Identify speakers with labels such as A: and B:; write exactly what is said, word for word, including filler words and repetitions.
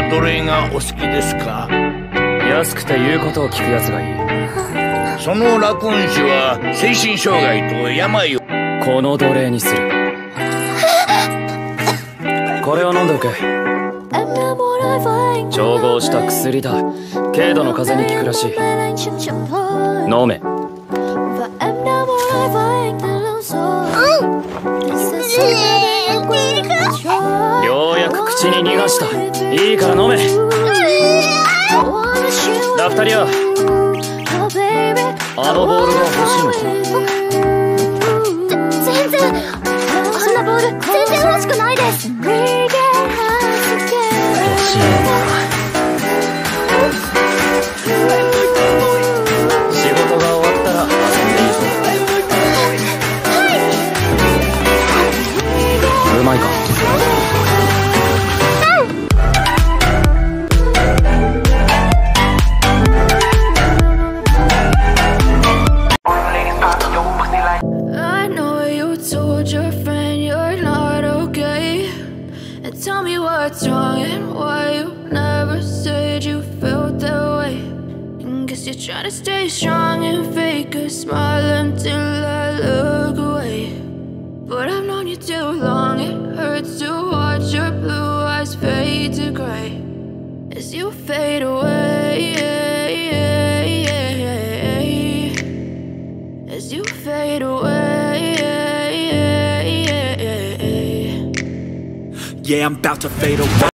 A: どれがお好きですか？
B: 安くて言うことを聞くやつがいい。
A: そのラクーン氏は精神障害と病を。
B: この奴隷にする。これを飲んでおけ。調合した薬だ。軽度の風邪に効くらしい。飲め。ようやく口に逃がした。いいから飲め。ダフタリア、あのボールが欲しいのか？
C: 全然、あんなボール全然欲しくないです。欲
B: しいのか？仕事が終わったら遊んでいいぞ。はい。うまいか？
D: Tell me what's wrong and why you never said you felt that way. And guess you're trying to stay strong and fake a smile until I look away. But I've known you too long, it hurts to watch your blue eyes fade to gray as you fade away. As you fade away.
E: Yeah, I'm about to fade away.